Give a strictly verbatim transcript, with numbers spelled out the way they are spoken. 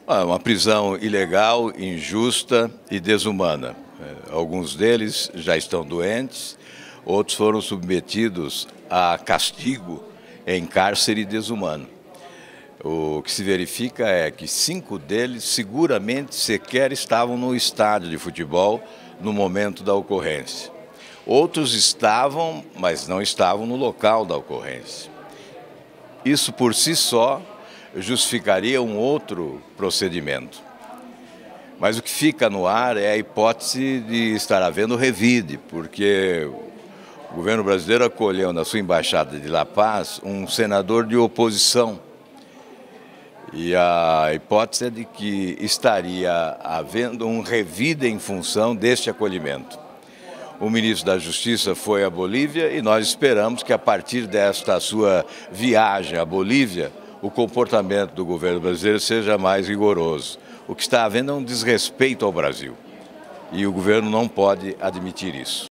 Ah, uma prisão ilegal, injusta e desumana. Alguns deles já estão doentes, outros foram submetidos a castigo em cárcere desumano. O que se verifica é que cinco deles seguramente sequer estavam no estádio de futebol no momento da ocorrência. Outros estavam, mas não estavam no local da ocorrência. Isso por si só justificaria um outro procedimento. Mas o que fica no ar é a hipótese de estar havendo revide, porque o governo brasileiro acolheu na sua embaixada de La Paz um senador de oposição. E a hipótese é de que estaria havendo um revide em função deste acolhimento. O ministro da Justiça foi à Bolívia e nós esperamos que, a partir desta sua viagem à Bolívia, o comportamento do governo brasileiro seja mais rigoroso. O que está havendo é um desrespeito ao Brasil e o governo não pode admitir isso.